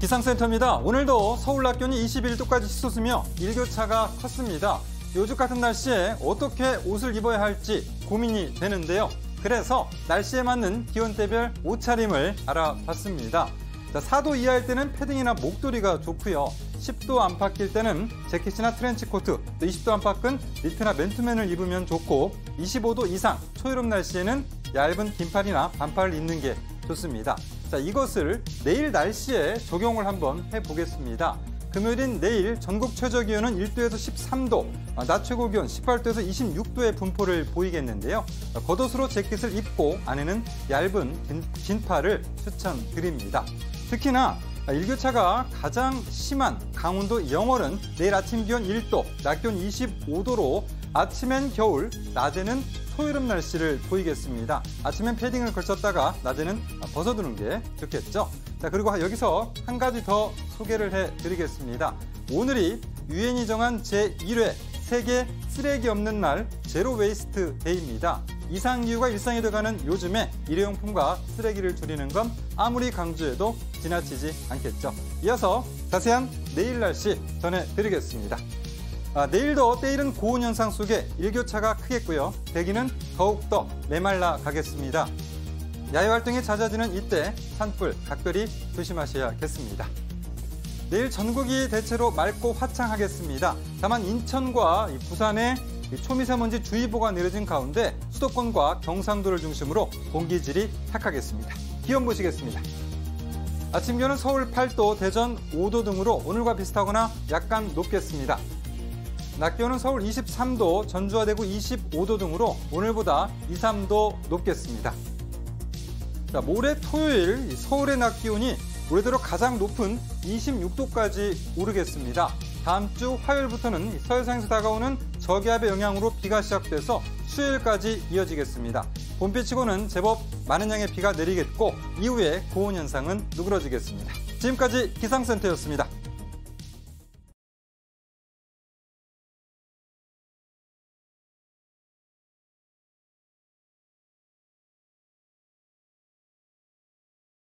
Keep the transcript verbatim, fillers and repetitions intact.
기상센터입니다. 오늘도 서울 낮 기온이 이십일 도까지 치솟으며 일교차가 컸습니다. 요즘 같은 날씨에 어떻게 옷을 입어야 할지 고민이 되는데요. 그래서 날씨에 맞는 기온대별 옷차림을 알아봤습니다. 자, 사 도 이하일 때는 패딩이나 목도리가 좋고요. 십 도 안팎일 때는 재킷이나 트렌치코트, 또 이십 도 안팎은 니트나 맨투맨을 입으면 좋고 이십오 도 이상 초여름 날씨에는 얇은 긴팔이나 반팔을 입는 게 좋습니다. 자, 이것을 내일 날씨에 적용을 한번 해보겠습니다. 금요일인 내일 전국 최저기온은 일 도에서 십삼 도, 낮 최고기온 십팔 도에서 이십육 도의 분포를 보이겠는데요. 겉옷으로 재킷을 입고 안에는 얇은 긴, 긴팔을 추천드립니다. 특히나 일교차가 가장 심한 강원도 영월은 내일 아침 기온 일 도, 낮 기온 이십오 도로 아침엔 겨울, 낮에는 초여름 날씨를 보이겠습니다. 아침엔 패딩을 걸쳤다가 낮에는 벗어두는 게 좋겠죠. 자, 그리고 여기서 한 가지 더 소개를 해드리겠습니다. 오늘이 유엔이 정한 제일 회 세계 쓰레기 없는 날 제로 웨이스트 데이입니다. 이상기후가 일상이 돼가는 요즘에 일회용품과 쓰레기를 줄이는 건 아무리 강조해도 지나치지 않겠죠. 이어서 자세한 내일 날씨 전해드리겠습니다. 아, 내일도 때이른 고온 현상 속에 일교차가 크겠고요. 대기는 더욱더 메말라 가겠습니다. 야외 활동이 잦아지는 이때 산불 각별히 조심하셔야겠습니다. 내일 전국이 대체로 맑고 화창하겠습니다. 다만 인천과 부산에 초미세먼지 주의보가 내려진 가운데 수도권과 경상도를 중심으로 공기질이 탁하겠습니다. 기온 보시겠습니다. 아침 기온은 서울 팔 도, 대전 오 도 등으로 오늘과 비슷하거나 약간 높겠습니다. 낮 기온은 서울 이십삼 도, 전주와 대구 이십오 도 등으로 오늘보다 이, 삼 도 높겠습니다. 자, 모레 토요일 서울의 낮 기온이 올해 들어 가장 높은 이십육 도까지 오르겠습니다. 다음 주 화요일부터는 서해상에서 다가오는 저기압의 영향으로 비가 시작돼서 수요일까지 이어지겠습니다. 봄비치고는 제법 많은 양의 비가 내리겠고 이후에 고온 현상은 누그러지겠습니다. 지금까지 기상센터였습니다.